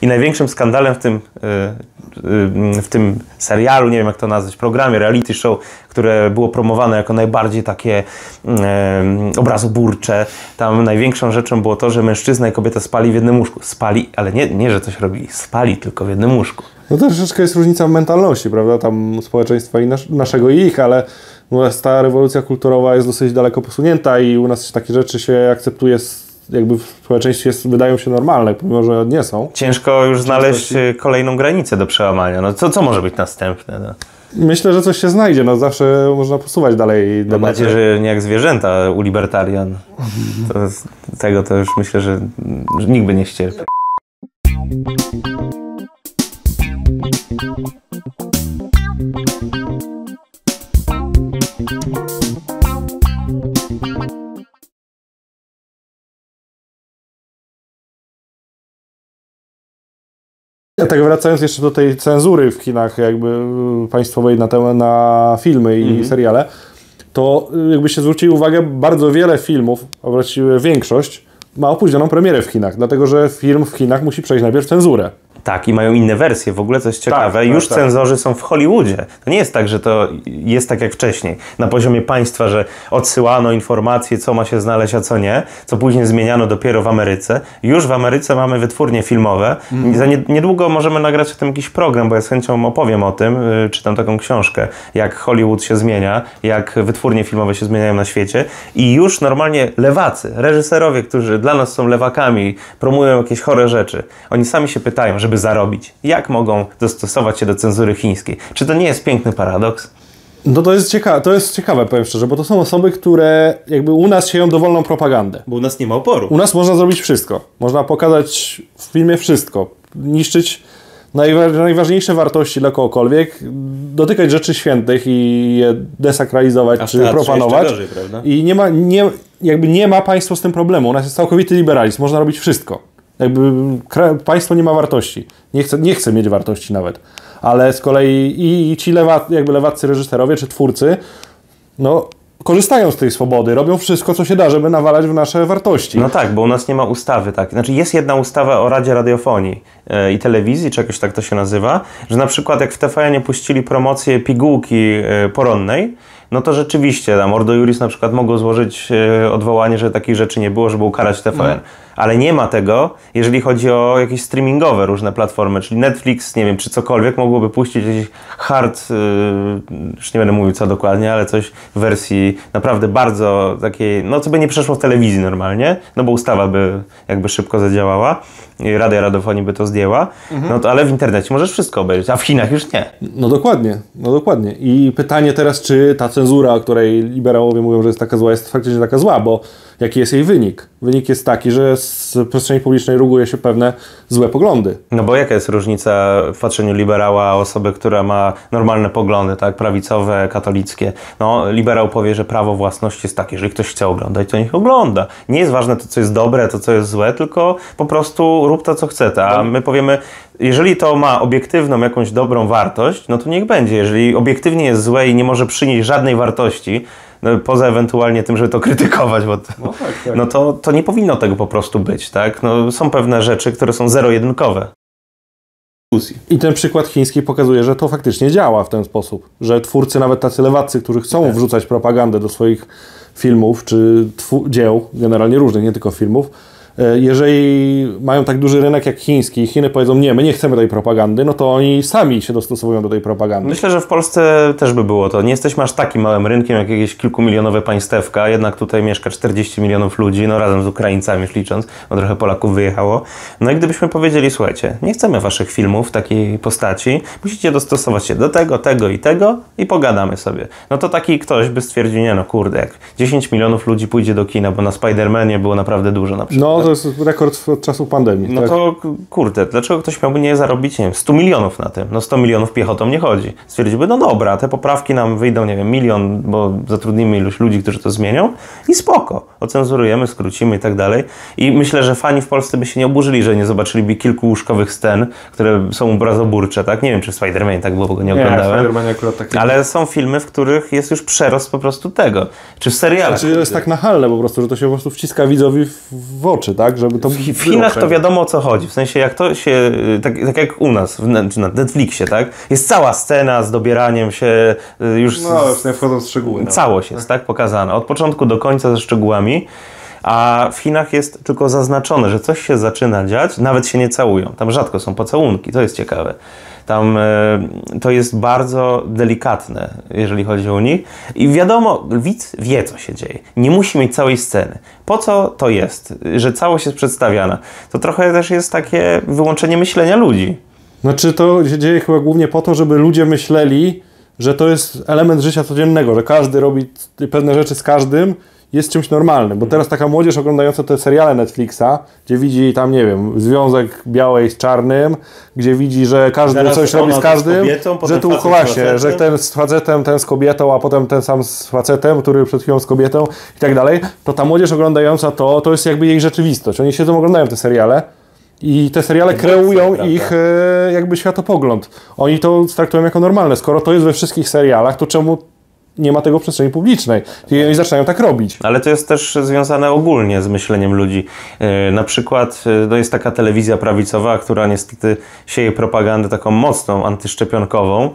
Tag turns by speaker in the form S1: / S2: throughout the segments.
S1: I największym skandalem w tym serialu, nie wiem jak to nazwać, programie, reality show, które było promowane jako najbardziej takie obrazoburcze, tam największą rzeczą było to, że mężczyzna i kobieta spali w jednym łóżku. Spali, ale nie, że coś robili, spali tylko w jednym łóżku.
S2: No to troszeczkę jest różnica w mentalności, prawda, tam społeczeństwa i naszego i ich, ale u nas ta rewolucja kulturowa jest dosyć daleko posunięta i u nas takie rzeczy się akceptuje jakby w społeczeństwie wydają się normalne, pomimo że nie są.
S1: Ciężko już znaleźć kolejną granicę do przełamania. No co może być następne? No?
S2: Myślę, że coś się znajdzie. No zawsze można posuwać dalej debatę.
S1: Mam nadzieję, że nie jak zwierzęta u libertarian. Tego to już myślę, że nikt by nie ścierpiał.
S2: Tak wracając jeszcze do tej cenzury w kinach jakby państwowej na filmy i seriale, to jakbyście zwrócili uwagę, bardzo wiele filmów, a właściwie większość, ma opóźnioną premierę w kinach, dlatego że film w kinach musi przejść najpierw cenzurę.
S1: Tak, i mają inne wersje. W ogóle, co jest ciekawe, już cenzorzy są w Hollywoodzie. To nie jest tak, że to jest tak jak wcześniej. Na poziomie państwa, że odsyłano informacje, co ma się znaleźć, a co nie, co później zmieniano dopiero w Ameryce. Już w Ameryce mamy wytwórnie filmowe. I za niedługo możemy nagrać o tym jakiś program, bo ja z chęcią opowiem o tym, czytam taką książkę, jak Hollywood się zmienia, jak wytwórnie filmowe się zmieniają na świecie. I już normalnie lewacy, reżyserowie, którzy dla nas są lewakami, promują jakieś chore rzeczy. Oni sami się pytają, żeby zarobić. Jak mogą dostosować się do cenzury chińskiej? Czy to nie jest piękny paradoks?
S2: No to jest ciekawe, powiem szczerze, bo to są osoby, które jakby u nas sieją dowolną propagandę.
S1: Bo u nas nie ma oporu.
S2: U nas można zrobić wszystko. Można pokazać w filmie wszystko. Niszczyć najważniejsze wartości dla kogokolwiek, dotykać rzeczy świętych i je desakralizować czy profanować.
S1: Gorzej, prawda?
S2: I nie ma państwo z tym problemu. U nas jest całkowity liberalizm. Można robić wszystko. Jakby państwo nie ma wartości. Nie chce mieć wartości nawet. Ale z kolei i ci lewaccy reżyserowie czy twórcy korzystają z tej swobody, robią wszystko, co się da, żeby nawalać w nasze wartości.
S1: No tak, bo u nas nie ma ustawy takiej. Znaczy jest jedna ustawa o Radzie Radiofonii i Telewizji, czy jakoś tak to się nazywa, że na przykład jak w TVN-ie puścili promocję pigułki poronnej, no to rzeczywiście tam Ordo Iuris na przykład mogło złożyć odwołanie, że takich rzeczy nie było, żeby ukarać TVN. Ale nie ma tego, jeżeli chodzi o jakieś streamingowe różne platformy, czyli Netflix, nie wiem, czy cokolwiek mogłoby puścić jakiś hard, już nie będę mówił co dokładnie, ale coś w wersji naprawdę bardzo takiej, no co by nie przeszło w telewizji normalnie, no bo ustawa by jakby szybko zadziałała i Rada Radiofonii by to zdjęła, no to ale w internecie możesz wszystko obejrzeć, a w Chinach już nie.
S2: No dokładnie. I pytanie teraz, czy ta cenzura, o której liberałowie mówią, że jest taka zła, jest faktycznie taka zła, bo jaki jest jej wynik? Wynik jest taki, że z przestrzeni publicznej ruguje się pewne złe poglądy.
S1: No bo jaka jest różnica w patrzeniu liberała a osoby, która ma normalne poglądy, tak, prawicowe, katolickie? No, liberał powie, że prawo własności jest takie, jeżeli ktoś chce oglądać, to niech ogląda. Nie jest ważne to, co jest dobre, to, co jest złe, tylko po prostu rób to, co chce. A my powiemy, jeżeli to ma obiektywną jakąś dobrą wartość, no to niech będzie. Jeżeli obiektywnie jest złe i nie może przynieść żadnej wartości, no, poza ewentualnie tym, żeby to krytykować, bo no to nie powinno tego po prostu być, tak? No, są pewne rzeczy, które są zero-jedynkowe.
S2: I ten przykład chiński pokazuje, że to faktycznie działa w ten sposób, że twórcy, nawet tacy lewacy, którzy chcą wrzucać propagandę do swoich filmów czy dzieł, generalnie różnych, nie tylko filmów, jeżeli mają tak duży rynek jak chiński i Chiny powiedzą, nie, my nie chcemy tej propagandy, no to oni sami się dostosowują do tej propagandy.
S1: Myślę, że w Polsce też by było to. Nie jesteśmy aż takim małym rynkiem, jak jakieś kilkumilionowe państewka, jednak tutaj mieszka 40 milionów ludzi, no razem z Ukraińcami już licząc, bo trochę Polaków wyjechało. No i gdybyśmy powiedzieli, słuchajcie, nie chcemy waszych filmów w takiej postaci, musicie dostosować się do tego, tego i tego i pogadamy sobie. No to taki ktoś by stwierdził, nie no kurde, jak 10 milionów ludzi pójdzie do kina, bo na Spider-Manie było naprawdę dużo na przykład.
S2: No to jest rekord od czasów pandemii.
S1: No tak? To kurde, dlaczego ktoś miałby nie zarobić, nie wiem, 100 milionów na tym? No 100 milionów piechotą nie chodzi. Stwierdziłby, no dobra, te poprawki nam wyjdą, nie wiem, 1 milion, bo zatrudnimy iluś ludzi, którzy to zmienią i spoko. Ocenzurujemy, skrócimy i tak dalej. I myślę, że fani w Polsce by się nie oburzyli, że nie zobaczyliby kilku łóżkowych scen, które są obrazoburcze, tak? Nie wiem, czy w Spider-Manie tak było, bo go nie oglądałem.
S2: W akurat tak.
S1: Ale są filmy, w których jest już przerost po prostu tego. Czy w serialach.
S2: Znaczy jest tak nachalne po prostu, że to się po prostu wciska widzowi w oczy. rzeczy, tak? Żeby to
S1: w Chinach to wiadomo o co chodzi, w sensie jak to się, tak jak u nas, czy na Netflixie, tak? Jest cała scena z dobieraniem się już...
S2: No, już nie wchodzą w szczegóły.
S1: Całość jest, tak? Pokazana, od początku do końca ze szczegółami. A w Chinach jest tylko zaznaczone, że coś się zaczyna dziać, nawet się nie całują. Tam rzadko są pocałunki, to jest ciekawe. Tam to jest bardzo delikatne, jeżeli chodzi o nich. I wiadomo, widz wie, co się dzieje. Nie musi mieć całej sceny. Po co to jest, że całość jest przedstawiana? To trochę też jest takie wyłączenie myślenia ludzi.
S2: Znaczy to się dzieje chyba głównie po to, żeby ludzie myśleli, że to jest element życia codziennego, że każdy robi pewne rzeczy z każdym, jest czymś normalnym, bo teraz taka młodzież oglądająca te seriale Netflixa, gdzie widzi tam, nie wiem, związek białej z czarnym, gdzie widzi, że każdy teraz coś robi z każdym,
S1: kobietą,
S2: że tu właśnie, że ten z facetem, ten z kobietą, a potem ten sam z facetem, który przed chwilą z kobietą i tak dalej, to ta młodzież oglądająca to jest jakby jej rzeczywistość. Oni siedzą, oglądają te seriale i te seriale kreują ich jakby światopogląd. Oni to traktują jako normalne. Skoro to jest we wszystkich serialach, to czemu nie ma tego w przestrzeni publicznej? I oni zaczynają tak robić.
S1: Ale to jest też związane ogólnie z myśleniem ludzi. Na przykład to jest taka telewizja prawicowa, która niestety sieje propagandę taką mocną, antyszczepionkową,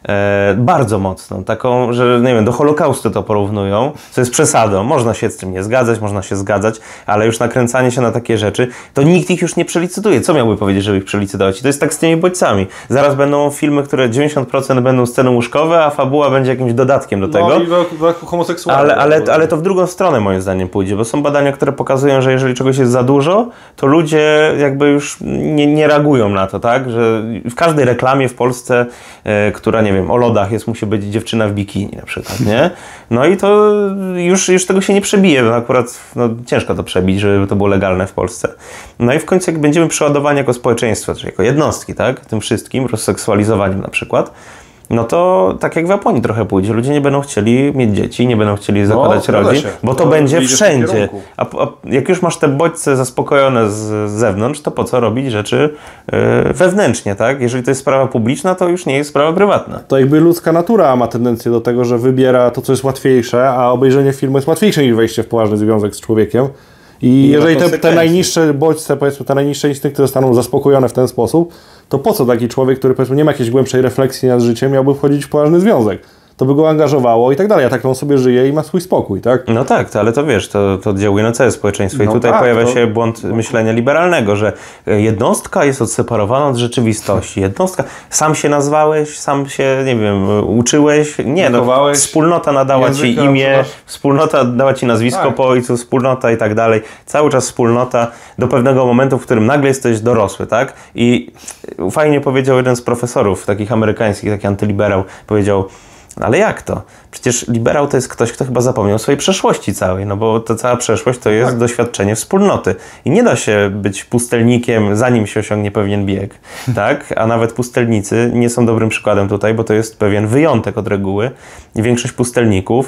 S1: bardzo mocną, taką, że nie wiem, do Holokaustu to porównują, co jest przesadą. Można się z tym nie zgadzać, można się zgadzać, ale już nakręcanie się na takie rzeczy, to nikt ich już nie przelicytuje. Co miałby powiedzieć, żeby ich przelicytować? I to jest tak z tymi bodźcami. Zaraz będą filmy, które 90% będą sceny łóżkowe, a fabuła będzie jakimś dodatkiem do tego.
S2: No i do homoseksualnych.
S1: Ale to w drugą stronę moim zdaniem pójdzie, bo są badania, które pokazują, że jeżeli czegoś jest za dużo, to ludzie jakby już nie reagują na to, tak? Że w każdej reklamie w Polsce, która, nie wiem, o lodach jest, musi być dziewczyna w bikini na przykład, nie? No i to już tego się nie przebije, bo akurat ciężko to przebić, żeby to było legalne w Polsce. No i w końcu jak będziemy przeładowani jako społeczeństwo, czyli jako jednostki, tak? Tym wszystkim, rozseksualizowaniem na przykład, no to tak jak w Japonii trochę pójdzie. Ludzie nie będą chcieli mieć dzieci, nie będą chcieli zakładać rodzin, bo to będzie wszędzie. A jak już masz te bodźce zaspokojone z zewnątrz, to po co robić rzeczy wewnętrznie, tak? Jeżeli to jest sprawa publiczna, to już nie jest sprawa prywatna.
S2: To jakby ludzka natura ma tendencję do tego, że wybiera to, co jest łatwiejsze, a obejrzenie filmu jest łatwiejsze niż wejście w poważny związek z człowiekiem. I jeżeli te najniższe bodźce, powiedzmy, te najniższe instynkty zostaną zaspokojone w ten sposób, to po co taki człowiek, który powiedzmy nie ma jakiejś głębszej refleksji nad życiem, miałby wchodzić w poważny związek? To by go angażowało i tak dalej, a tak on sobie żyje i ma swój spokój, tak?
S1: No tak, ale to wiesz, to oddziałuje na całe społeczeństwo i tutaj pojawia się błąd myślenia liberalnego, że jednostka jest odseparowana od rzeczywistości. Jednostka, sam się nazwałeś, sam się, nie wiem, uczyłeś, nie, wspólnota nadała ci imię, wspólnota dała ci nazwisko po ojcu, wspólnota i tak dalej. Cały czas wspólnota do pewnego momentu, w którym nagle jesteś dorosły, tak? I fajnie powiedział jeden z profesorów takich amerykańskich, taki antyliberał, powiedział: ale jak to? Przecież liberał to jest ktoś, kto chyba zapomniał swojej przeszłości całej, no bo ta cała przeszłość to jest doświadczenie wspólnoty. I nie da się być pustelnikiem, zanim się osiągnie pewien bieg, tak? A nawet pustelnicy nie są dobrym przykładem tutaj, bo to jest pewien wyjątek od reguły. I większość pustelników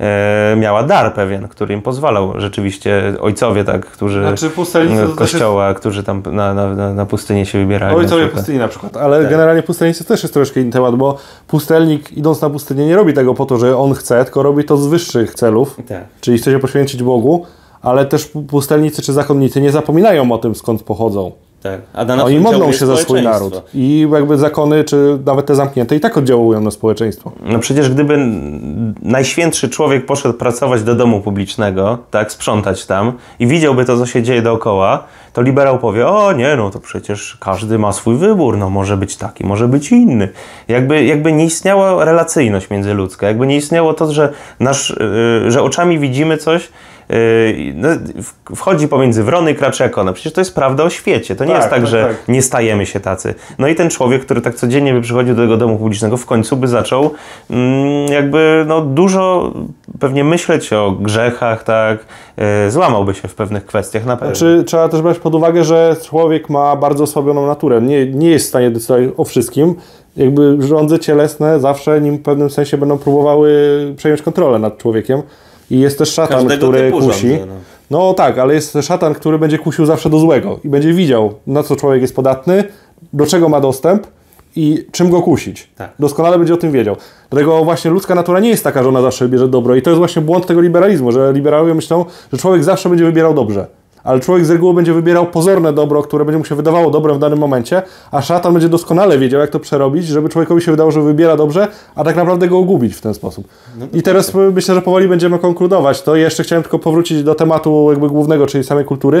S1: miała dar pewien, który im pozwalał rzeczywiście ojcowie, tak, którzy kościoła, którzy tam na pustynię się wybierali.
S2: Ojcowie pustyni na przykład, ale generalnie pustelnicy też jest troszkę inny temat, bo pustelnik idąc na pustynię nie robi tego po to, że on chce, tylko robi to z wyższych celów, czyli chce się poświęcić Bogu, ale też pustelnicy czy zakonnicy nie zapominają o tym, skąd pochodzą.
S1: Tak.
S2: Oni modlą się za swój naród i jakby zakony, czy nawet te zamknięte i tak oddziałują na społeczeństwo.
S1: No przecież gdyby najświętszy człowiek poszedł pracować do domu publicznego, tak, sprzątać tam i widziałby to, co się dzieje dookoła, to liberał powie: o nie, no to przecież każdy ma swój wybór, no może być taki, może być inny. Jakby nie istniała relacyjność międzyludzka, jakby nie istniało to, że oczami widzimy coś, wchodzi pomiędzy wrony i kracze jak ona. Przecież to jest prawda o świecie. To nie jest tak, że nie stajemy się tacy. No i ten człowiek, który tak codziennie by przychodził do tego domu publicznego, w końcu by zaczął dużo pewnie myśleć o grzechach, tak? Złamałby się w pewnych kwestiach na pewno.
S2: Znaczy, trzeba też brać pod uwagę, że człowiek ma bardzo osłabioną naturę. Nie jest w stanie decydować o wszystkim. Jakby żądze cielesne zawsze nim w pewnym sensie będą próbowały przejąć kontrolę nad człowiekiem. I jest też szatan, który kusi. No tak, ale jest szatan, który będzie kusił zawsze do złego i będzie widział, na co człowiek jest podatny, do czego ma dostęp i czym go kusić. Tak. Doskonale będzie o tym wiedział. Dlatego właśnie ludzka natura nie jest taka, że ona zawsze bierze dobro. I to jest właśnie błąd tego liberalizmu, że liberałowie myślą, że człowiek zawsze będzie wybierał dobrze. ale człowiek z reguły będzie wybierał pozorne dobro, które będzie mu się wydawało dobrem w danym momencie, a szatan będzie doskonale wiedział, jak to przerobić, żeby człowiekowi się wydało, że wybiera dobrze, a tak naprawdę go ogubić w ten sposób. I teraz myślę, że powoli będziemy konkludować to. Jeszcze chciałem tylko powrócić do tematu jakby głównego, czyli samej kultury.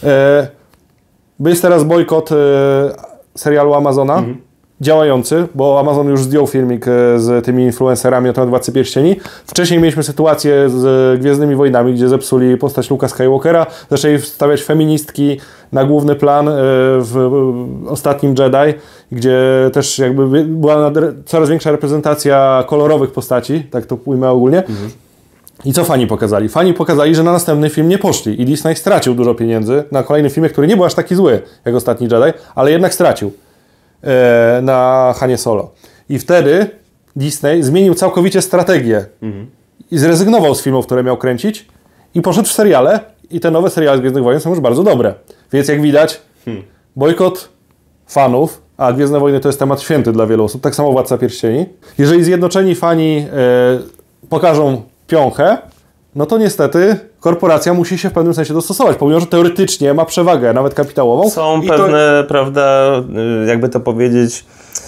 S2: Jest teraz bojkot serialu Amazona, działający, bo Amazon już zdjął filmik z tymi influencerami na temat Władcy Pierścieni. Wcześniej mieliśmy sytuację z Gwiezdnymi Wojnami, gdzie zepsuli postać Luke'a Skywalkera, zaczęli wstawiać feministki na główny plan w Ostatnim Jedi, gdzie też jakby była coraz większa reprezentacja kolorowych postaci, tak to ujmę ogólnie. I co fani pokazali? Fani pokazali, że na następny film nie poszli i Disney stracił dużo pieniędzy na kolejnym filmie, który nie był aż taki zły jak Ostatni Jedi, ale jednak stracił na Hanie Solo. I wtedy Disney zmienił całkowicie strategię i zrezygnował z filmów, które miał kręcić i poszedł w seriale i te nowe seriale z Gwiezdnych Wojen są już bardzo dobre. Więc jak widać, bojkot fanów, a Gwiezdne Wojny to jest temat święty dla wielu osób, tak samo Władca Pierścieni. Jeżeli zjednoczeni fani pokażą piąchę, no to niestety korporacja musi się w pewnym sensie dostosować, pomimo że teoretycznie ma przewagę, nawet kapitałową.
S1: Są pewne, prawda, jakby to powiedzieć,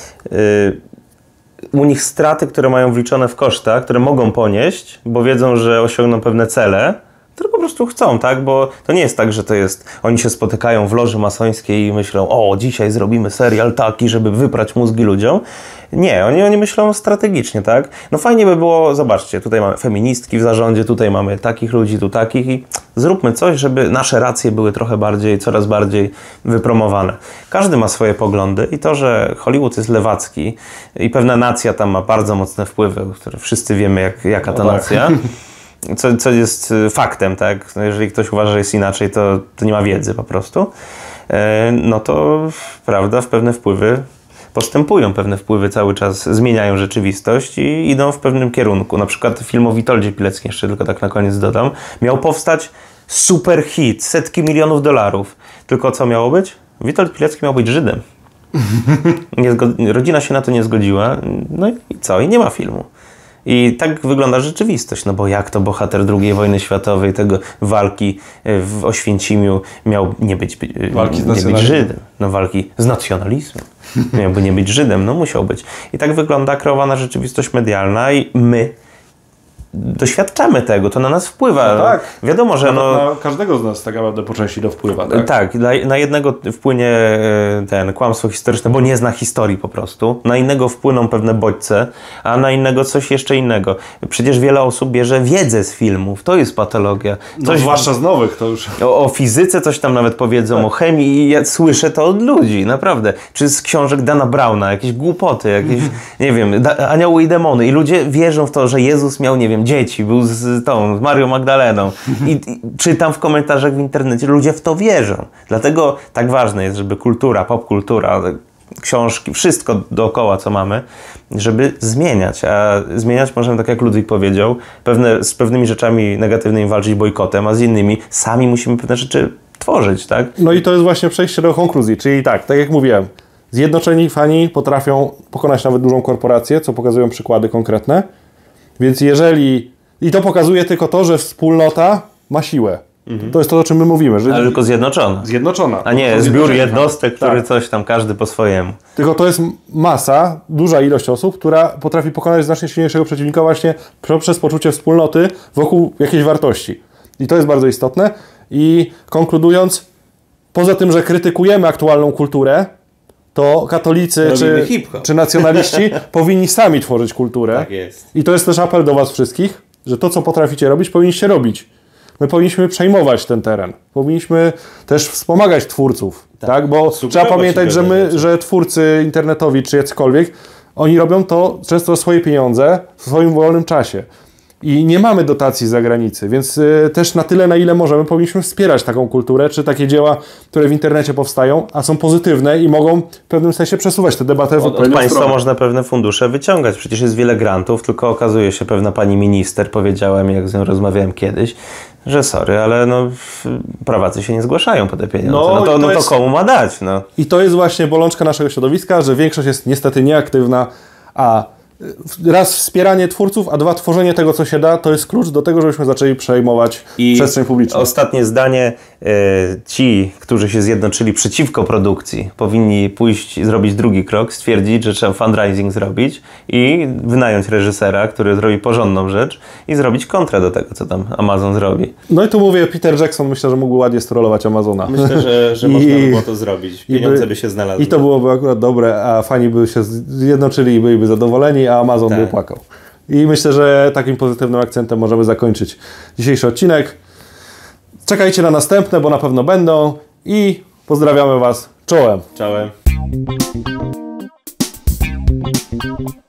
S1: u nich straty, które mają wliczone w koszta, które mogą ponieść, bo wiedzą, że osiągną pewne cele, które po prostu chcą, tak? Bo to nie jest tak, że to jest, oni się spotykają w loży masońskiej i myślą, o, dzisiaj zrobimy serial taki, żeby wyprać mózgi ludziom. Nie, oni myślą strategicznie, tak? No fajnie by było, zobaczcie, tutaj mamy feministki w zarządzie, tutaj mamy takich ludzi, tu takich i zróbmy coś, żeby nasze racje były trochę bardziej, coraz bardziej wypromowane. Każdy ma swoje poglądy i to, że Hollywood jest lewacki i pewna nacja tam ma bardzo mocne wpływy, które wszyscy wiemy, jaka ta nacja. Co jest faktem, tak? No jeżeli ktoś uważa, że jest inaczej, to nie ma wiedzy po prostu. No to, prawda, w pewne wpływy postępują, pewne wpływy cały czas zmieniają rzeczywistość i idą w pewnym kierunku. Na przykład film o Witoldzie Pileckim, jeszcze tylko tak na koniec dodam, miał powstać super hit, setki milionów dolarów. Tylko co miało być? Witold Pilecki miał być Żydem. Rodzina się na to nie zgodziła. No i co? I nie ma filmu. I tak wygląda rzeczywistość, no bo jak to bohater II wojny światowej, tego walki w Oświęcimiu miał nie być Żydem, no walki z nacjonalizmem, miałby nie być Żydem, no musiał być. I tak wygląda kreowana rzeczywistość medialna i my doświadczamy tego, to na nas wpływa.
S2: No tak.
S1: Wiadomo, że
S2: na każdego z nas tak naprawdę po części to wpływa. Tak,
S1: tak, na jednego wpłynie ten kłamstwo historyczne, bo nie zna historii po prostu. Na innego wpłyną pewne bodźce, a na innego coś jeszcze innego. Przecież wiele osób bierze wiedzę z filmów. To jest patologia.
S2: No, zwłaszcza z nowych to już.
S1: O fizyce coś tam nawet powiedzą, tak. O chemii i ja słyszę to od ludzi, naprawdę. Czy z książek Dana Browna, jakieś głupoty, jakieś, nie wiem, Anioły i demony. I ludzie wierzą w to, że Jezus miał, nie wiem, dzieci, był z Marią Magdaleną i czytam w komentarzach w internecie, ludzie w to wierzą. Dlatego tak ważne jest, żeby kultura, popkultura, książki, wszystko dookoła, co mamy, żeby zmieniać. A zmieniać możemy, tak jak Ludwik powiedział, z pewnymi rzeczami negatywnymi walczyć bojkotem, a z innymi sami musimy pewne rzeczy tworzyć, tak?
S2: No i to jest właśnie przejście do konkluzji, czyli tak jak mówiłem, zjednoczeni fani potrafią pokonać nawet dużą korporację, co pokazują przykłady konkretne. Więc i to pokazuje tylko to, że wspólnota ma siłę. To jest to, o czym my mówimy. Że
S1: ale tylko zjednoczona.
S2: Zjednoczona.
S1: A nie zbiór jednostek, który tak. Coś tam, każdy po swojemu.
S2: Tylko to jest masa, duża ilość osób, która potrafi pokonać znacznie silniejszego przeciwnika właśnie przez poczucie wspólnoty wokół jakiejś wartości. I to jest bardzo istotne. I konkludując, poza tym, że krytykujemy aktualną kulturę, to katolicy czy nacjonaliści powinni sami tworzyć kulturę.
S1: Tak jest.
S2: I to jest też apel do was wszystkich, że to, co potraficie robić, powinniście robić. My powinniśmy przejmować ten teren. Powinniśmy też wspomagać twórców. Tak? Bo trzeba pamiętać, że twórcy internetowi czy jacykolwiek, oni robią to często za swoje pieniądze w swoim wolnym czasie. I nie mamy dotacji z zagranicy, więc też na tyle, na ile możemy, powinniśmy wspierać taką kulturę, czy takie dzieła, które w internecie powstają, a są pozytywne i mogą w pewnym sensie przesuwać tę debatę w odpowiednią stronę. Od
S1: państwa można pewne fundusze wyciągać. Przecież jest wiele grantów, tylko okazuje się, pewna pani minister powiedziała mi, jak z nią rozmawiałem kiedyś, że sorry, ale no prawacy się nie zgłaszają po te pieniądze. No to komu ma dać? No.
S2: I to jest właśnie bolączka naszego środowiska, że większość jest niestety nieaktywna, a raz wspieranie twórców, a dwa tworzenie tego, co się da, to jest klucz do tego, żebyśmy zaczęli przejmować przestrzeń publiczną.
S1: Ostatnie zdanie. Ci, którzy się zjednoczyli przeciwko produkcji, powinni pójść i zrobić drugi krok, stwierdzić, że trzeba fundraising zrobić i wynająć reżysera, który zrobi porządną rzecz i zrobić kontrę do tego, co tam Amazon zrobi.
S2: No i tu mówię, Peter Jackson, myślę, że mógłby ładnie strollować Amazona.
S1: Myślę, że można by było to zrobić. Pieniądze by się znalazły.
S2: I to byłoby akurat dobre, a fani by się zjednoczyli i byliby zadowoleni, a Amazon by płakał. I myślę, że takim pozytywnym akcentem możemy zakończyć dzisiejszy odcinek. Czekajcie na następne, bo na pewno będą i pozdrawiamy Was. Czołem.
S1: Czołem.